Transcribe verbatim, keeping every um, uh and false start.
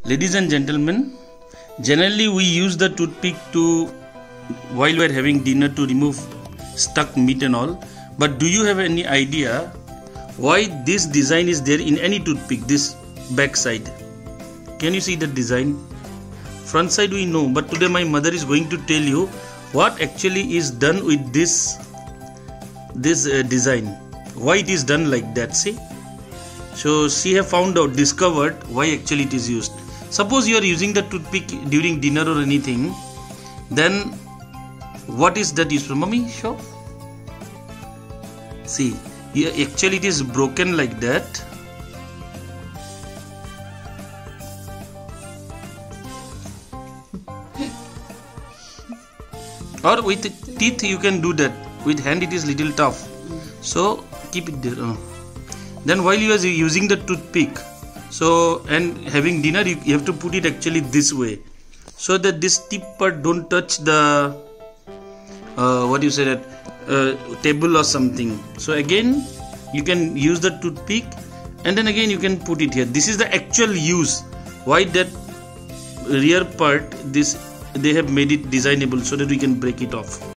Ladies and gentlemen, generally we use the toothpick to while we are having dinner to remove stuck meat and all. But do you have any idea why this design is there in any toothpick? This back side, can you see the design? Front side we know, but today my mother is going to tell you what actually is done with this this uh, design, why it is done like that. See, so she have found out, discovered why actually it is used. Suppose you are using the toothpick during dinner or anything, then what is that used for? Mommy, show. See, here actually it is broken like that. Or with teeth you can do that. With hand it is little tough. So keep it there. Then while you are using the toothpick, so and having dinner, you, you have to put it actually this way, so that this tip part don't touch the uh, what you say that uh, table or something. So again you can use the toothpick and then again you can put it here. This is the actual use. Why that rear part, this they have made it designable so that we can break it off.